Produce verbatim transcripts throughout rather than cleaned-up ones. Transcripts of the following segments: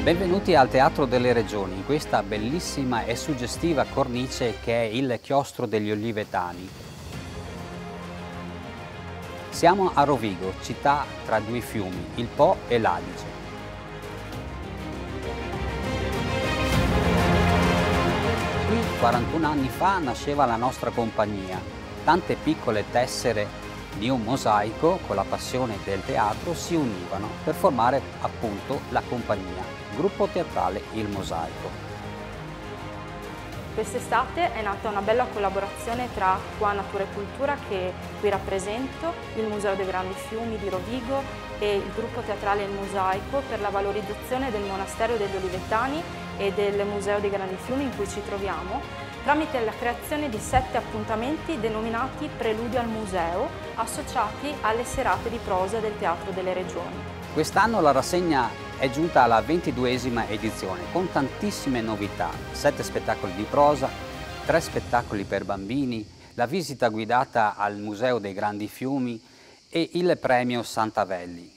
Benvenuti al Teatro delle Regioni, in questa bellissima e suggestiva cornice che è il Chiostro degli Olivetani. Siamo a Rovigo, città tra due fiumi, il Po e l'Adige. Qui quarantuno anni fa nasceva la nostra compagnia, tante piccole tessere di un mosaico con la passione del teatro si univano per formare appunto la compagnia, gruppo teatrale Il Mosaico. Quest'estate è nata una bella collaborazione tra Qua Natura e Cultura, che qui rappresento, il Museo dei Grandi Fiumi di Rovigo e il gruppo teatrale Il Mosaico per la valorizzazione del monastero degli Olivetani e del Museo dei Grandi Fiumi in cui ci troviamo, tramite la creazione di sette appuntamenti denominati Preludio al Museo, associati alle serate di prosa del Teatro delle Regioni. Quest'anno la rassegna è giunta alla ventiduesima edizione con tantissime novità, sette spettacoli di prosa, tre spettacoli per bambini, la visita guidata al Museo dei Grandi Fiumi e il premio Santavelli.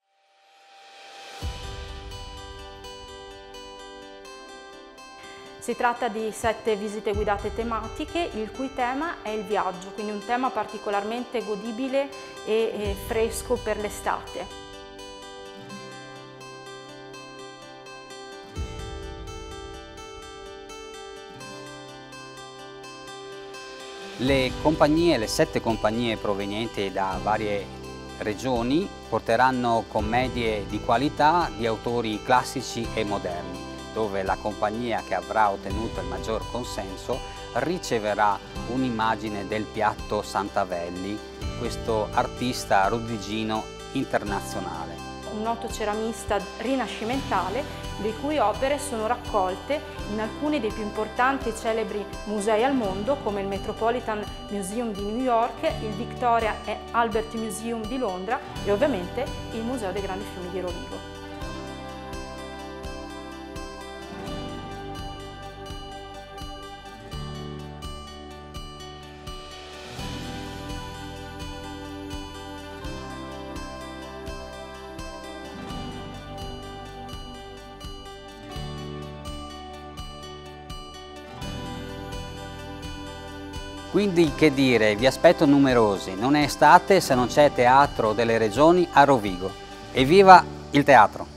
Si tratta di sette visite guidate tematiche, il cui tema è il viaggio, quindi un tema particolarmente godibile e fresco per l'estate. Le compagnie, le sette compagnie provenienti da varie regioni porteranno commedie di qualità di autori classici e moderni, dove la compagnia che avrà ottenuto il maggior consenso riceverà un'immagine del piatto Santavelli, questo artista rudigino internazionale. Un noto ceramista rinascimentale, le cui opere sono raccolte in alcuni dei più importanti e celebri musei al mondo, come il Metropolitan Museum di New York, il Victoria and Albert Museum di Londra e ovviamente il Museo dei Grandi Fiumi di Rovigo. Quindi che dire, vi aspetto numerosi, non è estate se non c'è Teatro delle Regioni a Rovigo. Evviva il teatro!